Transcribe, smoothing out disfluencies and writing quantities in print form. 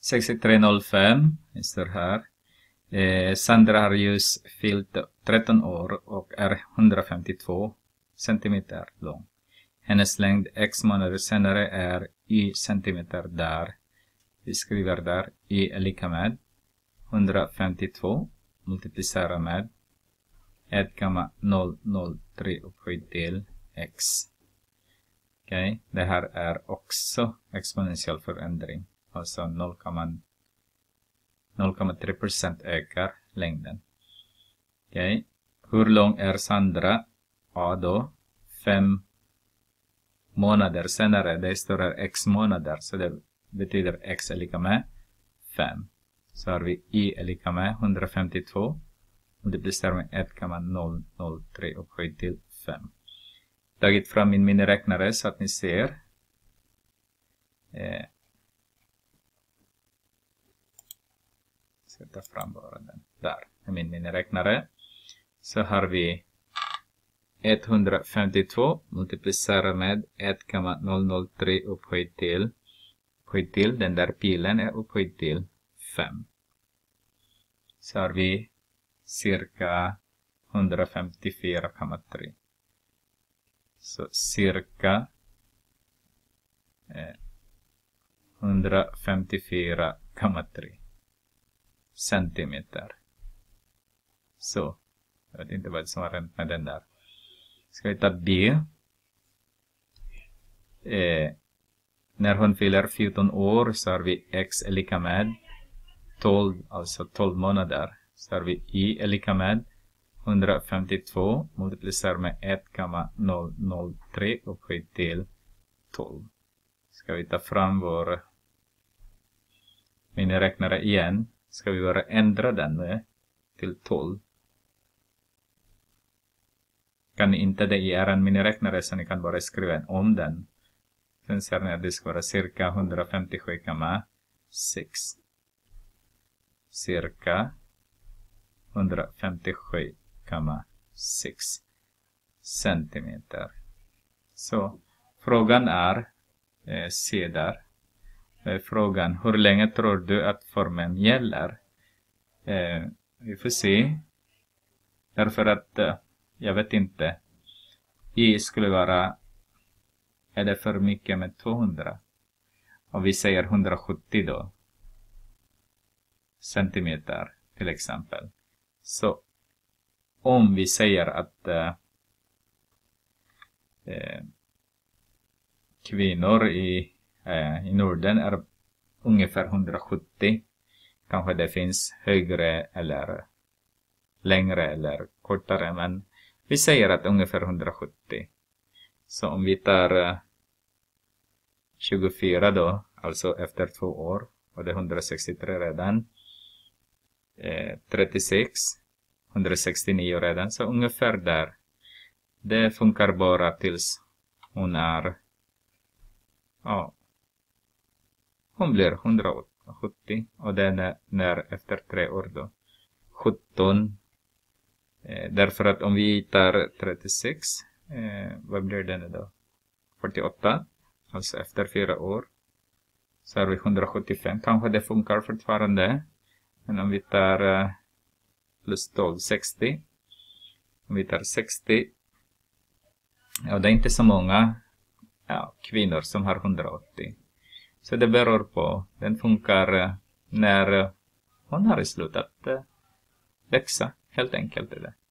6305 står här. Sandra har just fyllt 13 år och är 152 centimeter lång. Hennes längd x månader senare är y centimeter där. Vi skriver där y är lika med 152 multiplicera med 1,003 upphöjt till x. Okej, det här är också exponentiell förändring. Alltså 0,3% ökar längden. Okej, hur lång är Sandra? Ja då, 5 månader senare. Det står här x månader. Så det betyder x är lika med 5. Så har vi y är lika med 152. Multiplicerar med 1,003 upphöjt till 5. Tagit fram min miniräknare så att ni ser. Sätta fram bara den. Där är min miniräknare. Så har vi 152 multiplicerar med 1,003 upphöjt till. Den där pilen är upphöjt till 5. Så har vi cirka 154,3. Så cirka 154,3 centimeter. Så, jag vet inte vad som har hänt med den där. Ska vi ta B. När hon fyller 14 år så har vi x är lika med 12, alltså 12 månader. Så har vi y är lika med 152 multiplicerar med 1,003 upphöjt till 12. Ska vi ta fram vår miniräknare igen. Ska vi bara ändra den med till 12. Kan ni inte det i er miniräknare så ni kan bara skriva om den. Sen ser ni att det ska vara cirka 157,6. Cirka 157,6 centimeter. Så frågan är, se där. Frågan, hur länge tror du att formen gäller? Vi får se. Därför att jag vet inte. Y skulle vara, är det för mycket med 200? Och vi säger 170 då. Centimeter till exempel. Så om vi säger att kvinnor i Norden är ungefär 170. Kanske det finns högre eller längre eller kortare, men vi säger att ungefär 170. Så om vi tar 24 då, alltså efter 2 år, och det är 163 redan. 36, 169 redan, så ungefär där. Det funkar bara tills hon är, ja, hon blir 170 och den är när efter 3 år då 17. Därför att om vi tar 36, vad blir den då? 48, alltså efter 4 år. Så har vi 175, kanske det funkar fortfarande. Men om vi tar plus 12, 60. Om vi tar 60. Ja, det är inte så många kvinnor som har 180. Så det beror på. Den funkar när hon har slutat växa. Helt enkelt är det.